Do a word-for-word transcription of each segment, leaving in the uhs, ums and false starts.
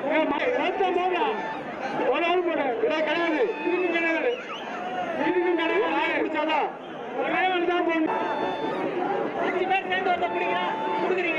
ஒரு ஆள் போட கிடையாது, இதுக்கும் கிடையாது, இதுக்கும் கிடையாது. பிடிச்சாதான் ஒரே ஆள் தான் போடணும். அஞ்சு பேர் சேர்ந்து வந்து கொடுக்குறீங்க.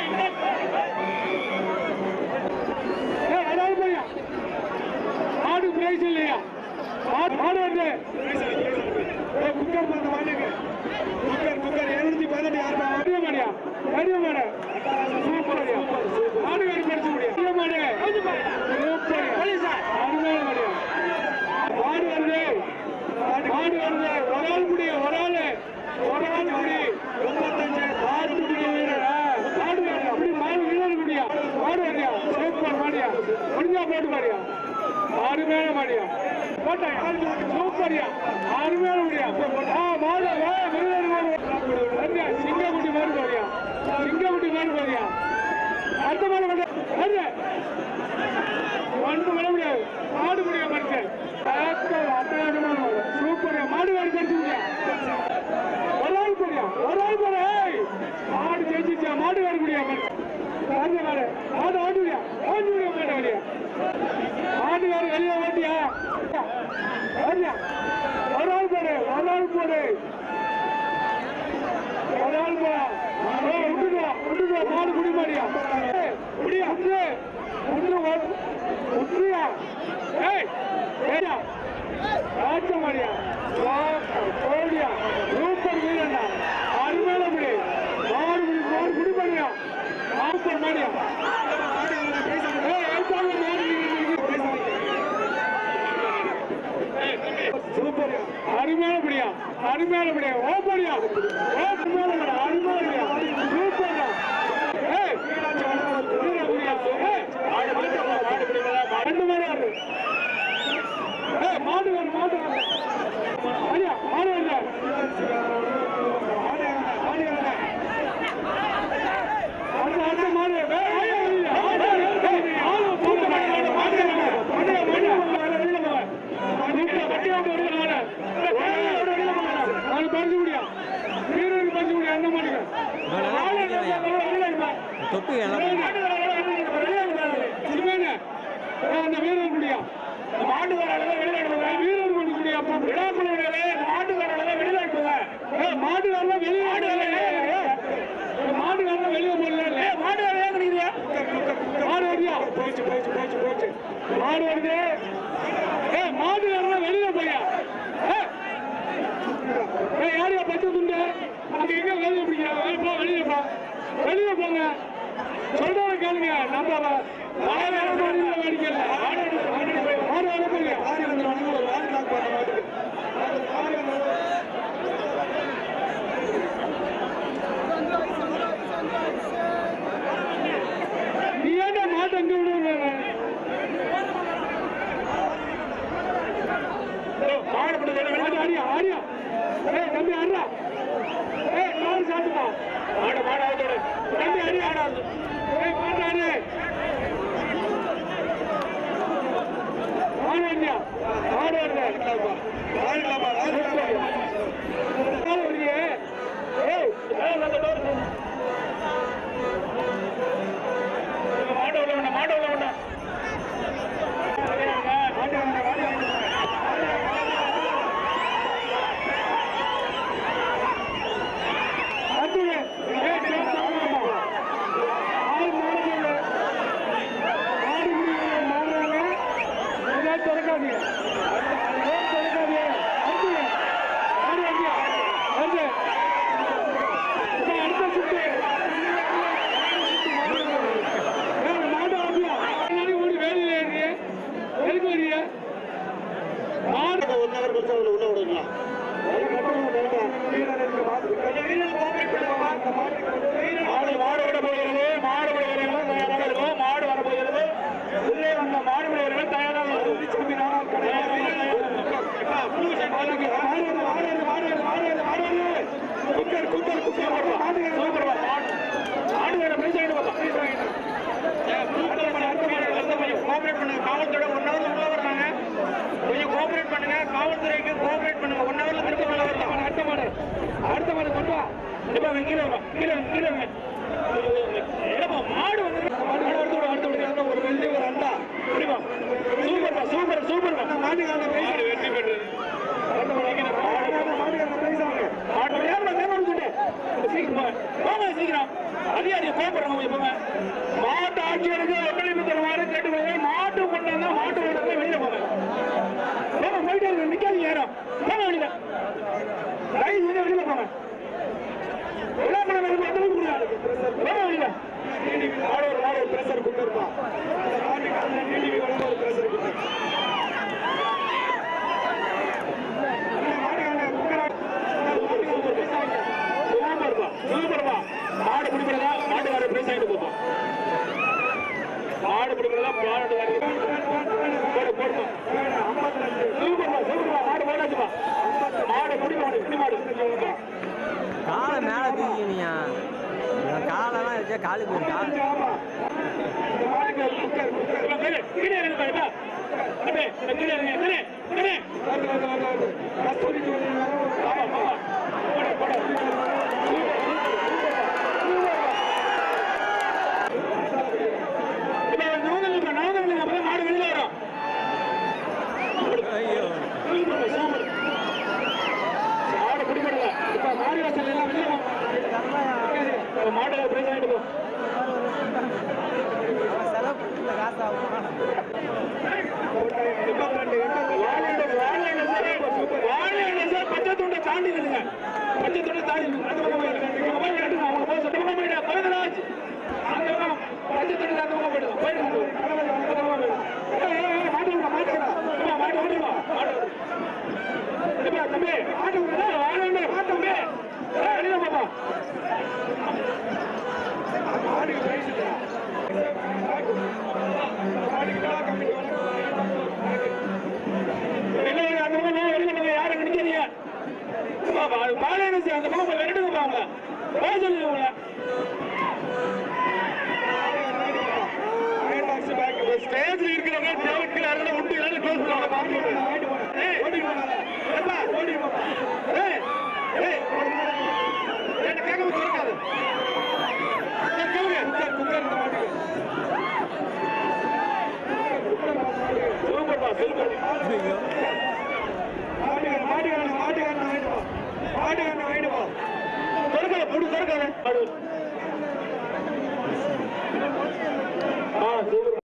அதாவது போயா ஆடு பிரைஸ் இல்லையா? ஆடு வந்து குக்கர் பண்ண மாட்டேங்க. குக்கர் குக்கர் எழுநூத்தி பதினெட்டு யாருமா? பெரிய மாடியா? பெரிய மாடு சூப்பர் ஆடு வேறு படிச்சு முடியும். பெரிய மாடு சூப்பர் அருமையான மாடியா. மாடு வருது, மாடு வருது. ஒரு ஆள் முடியும், ஒரு ஆள் ஒரு ஆள் முடி முப்பத்தஞ்சு ஆடு முடியும். மாடு வேறு அப்படி மாடு வீரர் முடியா? மாடு வரியா? சூப்பர் மாடியா. முடிஞ்சா போட்டு மாடியா? அருமையான மாடியா. போட்டேன் சூப்பரியா. அருமையான முடியா. மாடு சிங்கக்குட்டி மாடு போறியா? சிங்கக்குட்டி மாடு போறியா? அடுத்த மாடு ஒன்று மணி முடியாது. மாடு முடிய மனுஷன் அட்டகாசமான மாடு. சூப்பரியா. மாடு வேறு படிச்சு முடியா? ஒரு ஆள் போறியா? ஒரு ஆள் போற மாடு ஜெயிச்சிச்சா? மாடு வேறு முடியா மனுஷன்? மாடு மாடு ஆடுவியா? ஆடு முடிய மாட்டேன் வழியா? ஆடு வேறு வெளியே ஓட்டியா? ஒரு ஆள் போடு, ஒரு ஆள் போடு, ஒரு ஆள் போ. விட்டுதா விட்டுதா மாடு குடி மாடியா? குடியா உற்று உற்றுயா? ஏய் ஏயா ராஜ மாடியா? கோடியா? சூப்பர் வீரண்ணா. அருமையில முடி மாடு குடி மாடு குடி மாடியா? சூப்பர் மாடியா. சூப்பர் அருமையான படியா. அருமையான படியா. ஓ படியா அருமையான படியா. அருமையான படியா. சூப்பர் ரெண்டு மாதிரி ஆடு. மாடு வேணும், மாடு வேணும். ஐயா மாடு வேணும். அடுத்த அடுத்த மாடு பறிச்சு முடியா? வீரருக்கு பறிச்சு முடியா? அந்த மாடுங்க தொட்டு அந்த வீரர் முடியா? மாட்டு வீரர் கொண்டு முடியா? மாட்டு வெளிநாடு மாடு வரல வெளிநாடு மாடு வரல வெளியே போடல. மாடு வர ஏன் மாடு வரியா? போயிடுச்சு போயிடுச்சு போயிடுச்சு போயிடுச்சு. மாடு வருது. ஏ மாடு வரல வெளியே போயா? யாரையா பச்சை துண்டு அங்க எங்க வெளியே பிடிக்கிறாங்க? போ வெளியே போ, வெளியே போங்க. சொல்றத கேளுங்க. நம்ம வேடிக்கல மாடு வளர்ப்புங்க. ஆடி வந்துடுவாங்க. ஒரு வாடி லாக் பண்ண மாட்டுக்கு நீ ஏன்டா மாட்டு அங்க விடுவாங்க? மாடு ஆடியா ஆடியா? ஏ தம்பி ஆடுறா. ஏ மாடு சாப்பிட்டா மாடு மாடு ஆட்டோட தம்பி அடி ஆடாது. ஏ மாடு ஆடு மாடு ஆடியா? மாடு ஆடுற மாடு உள்ள வேண்டாம். மாடு உள்ள வேண்டாம். மாடு வந்து ஒரு வெள்ளி ஒரு அண்டா குக்கர்ப்பா அந்த மாட்டுக்காரன் டிடிவி வளர்ந்து ஒரு பிரச்சனை குக்கர் அந்த மாட்டுக்காரன் குக்கர் சூப்பர்ப்பா சூப்பர்ப்பா மாடு பிடிக்கிறதா மாட்டுக்காரர் பிரைஸ் ஆகிட்டு போப்போம் மாடு பிடிக்கிறதா மாடு போடு போடுமா சூப்பர்ப்பா சூப்பர்ப்பா மாடு போடாச்சுப்பா மாடு பிடிக்க மாடு இப்படி மாடு காலை மேலே தூக்கினியா காலெல்லாம் வச்சா காலு போயிருக்கா மாடு வெளியில வரும் மாடு பிடிபடல இப்ப மாடு வாசல் எல்லாம் வெளியில மாடு பிரைஸ் ஆகிட்டு போ பச்சை துண்டை தாண்டி நில்லுங்க பச்சை துண்டை தாண்டி அந்த பக்கம் போயிடுங்க அவங்க போய் சொந்த பக்கம் போயிடுங்க பழகராஜ் அந்த பக்கம் பச்சை துண்டை அந்த பக்கம் போயிடுங்க போயிடுங்க மாட்டு மாட்டுக்கிறா மாட்டு ஓடிவா மாட்டு தம்பி மாட்டு வாங்க மாட்டு வெளியில பாப்பா மாட்டுக்கு பிரைஸ் யாரும் நினைக்கிறீங்க பாலையரசி அந்த பக்கம் விரட்டுங்கப்பா அவங்க போக சொல்லுங்க உங்களை ஸ்டேஜ்ல இருக்கிறவங்க தேவைக்கு யாரும் உண்டு எல்லாரும் க்ளோஸ் பண்ணுவாங்க கேட்க சொல்லிக்காது குக்கர் குக்கர் இந்த மாட்டுக்கு சூப்பர்ப்பா சூப்பர் மாட்டுக்காரன் மாட்டுக்காரன் மாட்டுக்காரன் வாங்கிடுவா மாட்டுக்காரன் வாங்கிடுவா திறக்காத போட்டு திறக்காத